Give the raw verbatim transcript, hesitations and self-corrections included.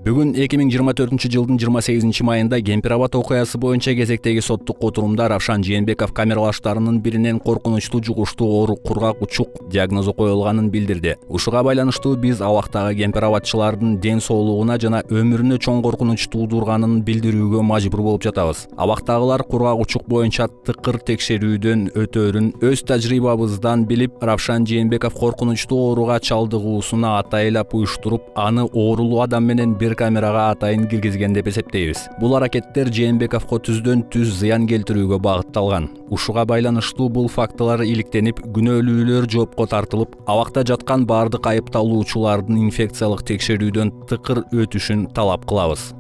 Бүгүн эки миң жыйырма төртүнчү жылдын жыйырма сегизинчи майында Кемпир абад окуясы боюнча кезектеги соттук отурумда Равшан Жээнбеков камералаштарынын биринен коркунучтуу жугуштуу оору кургак учук диагнозу коюлганын билдирди. Ушуга байланыштуу биз абактагы кемпир абадчылардын ден соолугуна жана өмүрүнө чоң коркунуч туудурганын билдирүүгө мажбур болуп жатабыз. Абактагылар кургак учук боюнча тыкыр текшерүүдөн өтөөрүн өз тажрыйбабыздан билип, Равшан Жээнбеков коркунучтуу ооруга чалдыгуусуна атайлап уюштуруп, аны оорулуу адам менен бир камерага атайын киргизген деп эсептейбиз. Бул аракеттер Жээнбековго түздөн түз зыян келтирүүгө багытталган. Ушуга байланыштуу бул фактылар иликтенип, күнөөлүүлөр жоопко тартылып, абакта жаткан бардык айыпталуучулардын инфекциялык текшерүүдөн тыкыр өтүшүн талап кылабыз.